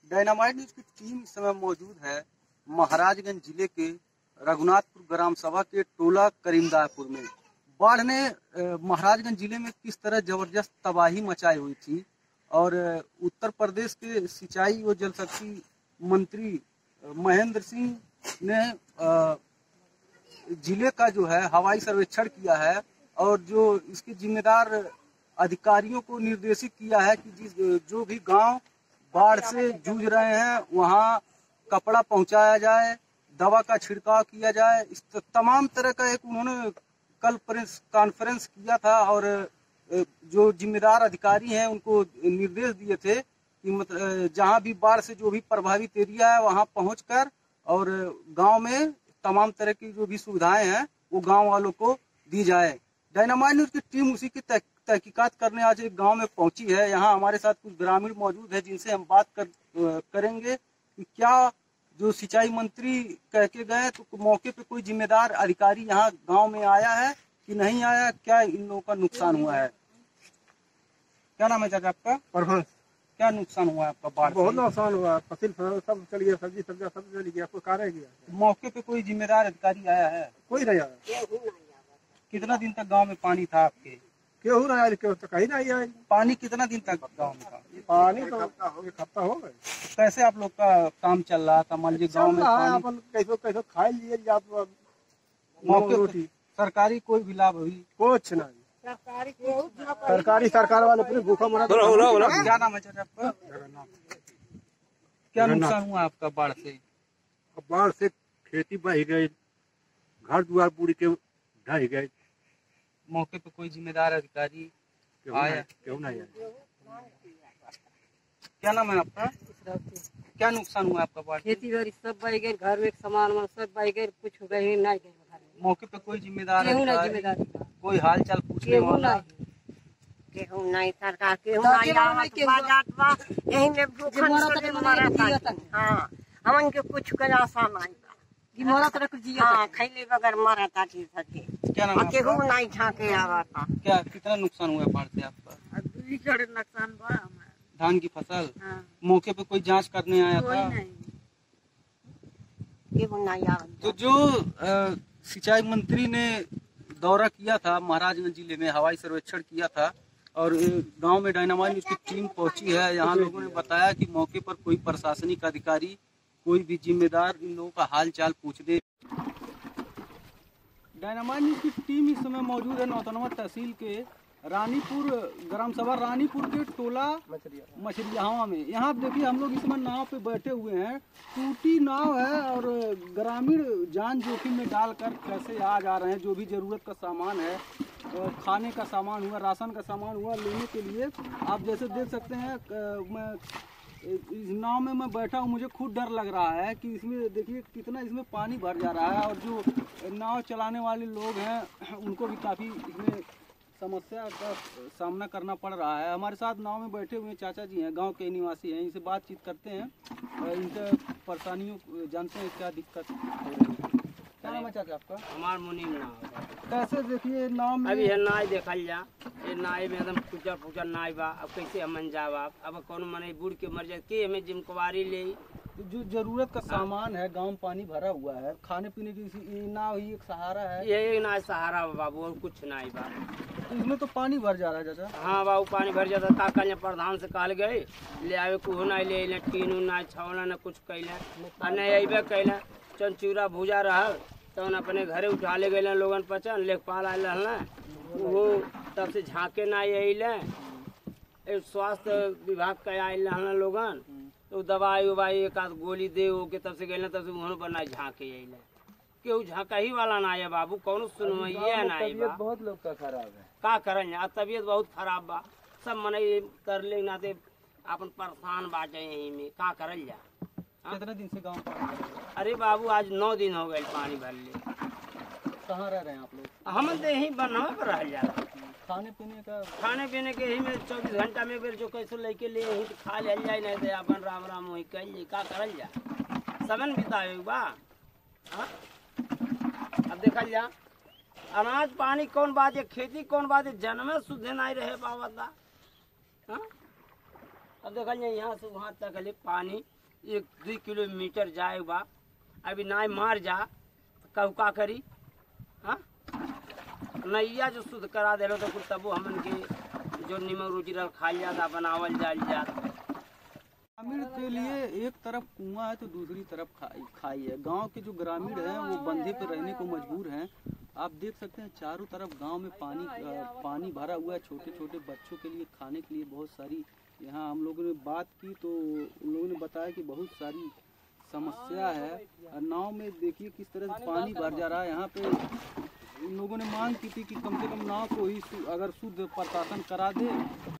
Dynamite News की team इस समय मौजूद है महाराजगंज जिले के रघुनाथपुर ग्राम सभा के टोला करीमदारपुर में। बाढ़ ने महाराजगंज जिले में किस तरह जबरदस्त तबाही मचाई हुई थी और उत्तर प्रदेश के सिंचाई व जल शक्ति मंत्री महेंद्र सिंह ने जिले का जो है हवाई सर्वेक्षण किया है और जो इसके जिम्मेदार अधिकारियों को निर्देशित किया है कि जो भी गांव बाढ़ से जूझ रहे हैं वहां कपड़ा पहुंचाया जाए, दवा का छिड़काव किया जाए। इस तमाम तरह का एक उन्होंने कल प्रेस कॉन्फ्रेंस किया था और जो जिम्मेदार अधिकारी हैं उनको निर्देश दिए थे कि जहां भी बाढ़ से जो भी प्रभावित एरिया है वहां पहुंचकर और गांव में तमाम तरह की जो भी सुविधाएं हैं वो गांव वालों को दी जाए। डायनामाइट न्यूज की टीम उसी की तहकीकात करने आज एक गांव में पहुंची है। यहाँ हमारे साथ कुछ ग्रामीण मौजूद है जिनसे हम बात करेंगे कि क्या जो सिंचाई मंत्री कह के गए तो मौके पे कोई जिम्मेदार अधिकारी यहाँ गांव में आया है कि नहीं आया, क्या इन लोगों का नुकसान हुआ है। क्या नाम है चाचा आपका? परभंस। क्या नुकसान हुआ है आपका बाढ़ से? बहुत नुकसान हुआ, फसल सब चली गया, सब्जी सब्जा सब चली गया, कोई कार्य गया। मौके पे कोई जिम्मेदार अधिकारी आया है? कोई नहीं आया। कितना दिन तक गांव में पानी था आपके? क्यों नहीं आया? क्यों तो कहीं नहीं आया। पानी कितना दिन तक गांव में था? पानी तो एक हफ्ता हो गए। कैसे आप लोग का काम चल रहा था? मान लीजिए गाँव में पानी कैसे कैसे खा लिए मौके पे सरकारी कोई भी लाभ हुई? कुछ नहीं। सरकार वाले पूरे भूखा मरा। क्या नाम है चाचा आपका? क्या नुकसान हुआ आपका बाढ़ से? बाढ़ से खेती बह गई, घर द्वार पूरी के ढह गए। मौके पे कोई जिम्मेदार अधिकारी आया? क्यों नहीं आया? क्या नाम है आपका? क्या नुकसान हुआ आपका बाढ़? खेती बाड़ी सब बह गए, घर में सामान सब बह गए, कुछ हो गए नहीं गए। मौके पे कोई जिम्मेदार जिम्मेदारी कोई हाल चाल पूछने वाला? केहू नहीं, सरकार केहू नहीं बाजात बा, यही में भूखन से मरता। हाँ, हमन के कुछ का आशा नहीं बा कि मरत रख जिया। हाँ, खैले बगैर मरता थी सके। क्या नाम है? केहू नहीं झाके आवता। क्या कितना नुकसान हुआ बाढ़ से आपका? नुकसान बा। धान की फसल? हाँ। मौके पे कोई जांच करने आया था? केहू नहीं आवता। तो जो सिंचाई मंत्री ने दौरा किया था महाराजगंज जिले में, हवाई सर्वेक्षण किया था और गांव में डायनामाइट न्यूज की टीम पहुंची है। यहाँ लोगों ने बताया कि मौके पर कोई प्रशासनिक अधिकारी, कोई भी जिम्मेदार इन लोगों का हाल चाल पूछ दे। डायनामाइट न्यूज की टीम इस समय मौजूद है नौतनवा तहसील के रानीपुर ग्राम सभा रानीपुर के टोला मछरियावा में। यहाँ आप देखिए हम लोग इस समय नाव पे बैठे हुए हैं। टूटी नाव है और ग्रामीण जान जोखिम में डालकर कैसे आ जा रहे हैं। जो भी जरूरत का सामान है, खाने का सामान हुआ, राशन का सामान हुआ, लेने के लिए आप जैसे देख सकते हैं। मैं इस नाव में मैं बैठा हूँ, मुझे खुद डर लग रहा है कि इसमें देखिए कितना इसमें पानी भर जा रहा है और जो नाव चलाने वाले लोग हैं उनको भी काफ़ी इसमें समस्या का सामना करना पड़ रहा है। हमारे साथ नाव में बैठे हुए चाचा जी हैं, गांव के निवासी हैं, इनसे बातचीत करते हैं, इनके परेशानियों जानते हैं क्या दिक्कत हो रही है। क्या नाम है चाचा आपका? हमार मुनीम नाव। कैसे देखिए नाव में अभी नाई देखल जा, ये नाई में एकदम फूचर फूचर नाई बा। अब कैसे हमन जाब? अब कौन मने बूढ़ के मर जाए के हमें जिम्मेवारी ले। जो जरूरत का सामान है, गांव में पानी भरा हुआ है, खाने पीने की नाव ही एक सहारा है। ये ना सहारा बाबू, और कुछ नहीं बा। तो इसमें तो पानी भर जा रहा है चाचा। हाँ बाबू, पानी भर जाता। ताकल प्रधान से कहल गए ले आवे, कुछ नहीं ले अल, टीन उन नहीं छावला न कुछ कैला नहीं अबे कैला। चंचूरा भूजा रहा तो अपने घरे उठा ले गए लोगन पचन लेखपाल आए वो तब से झाँके नहीं अल। स्वास्थ्य विभाग के आयल लोगन तो दवाई उवाई एक आध गोली दे के तब से गए, तब से वहाँ पर ना झाँके अल। केहू झाँका ही वाला ना है बाबू, कौन सुनवैया नहीं बा। बहुत लोग का खराब है। का करल तबीयत बहुत खराब बा। सब मने कर ले नाते अपन परेशान बाटे यहीं में, का करल जा। कितना दिन से गाँव? अरे बाबू आज 9 दिन हो गए पानी भर ले। कहाँ रह रहे हैं आप लोग? हम तो यहीं बनवा पर रह जा। खाने पीने का? खाने पीने के यही में 24 घंटा में फिर जो कैसे लेके ले यहीं तो खा ले जाए, नहीं तो अपन राम राम वही कह ले। का करल जा, समन बिताए बा। हाँ अब देखल जा, अनाज पानी कौन बात है, खेती कौन बात है, जन्मे शुद्ध नहीं रहे पावत बा। हाँ अब देखल जाए यहाँ से वहाँ तक ले पानी 1-2 किलोमीटर जाए बा, अभी नाय मार जा तो कहू का करी। हाँ नैया जो शुद्ध करा दे तो कुछ तबो हमन के जो निमक रोटी रल खाई जाता बनावल जाल जाता। ग्रामीण के लिए एक तरफ कुआं है तो दूसरी तरफ खाई है। गांव के जो ग्रामीण हैं वो बंधे पे रहने को मजबूर हैं। आप देख सकते हैं चारों तरफ गांव में पानी भरा हुआ है। छोटे छोटे बच्चों के लिए खाने के लिए बहुत सारी, यहाँ हम लोगों ने बात की तो उन लोगों ने बताया कि बहुत सारी समस्या है। नाव में देखिए किस तरह से पानी भर जा रहा है। यहाँ पे उन लोगों ने मांग की थी कि कम से कम नाव को ही अगर शुद्ध प्रशासन करा दे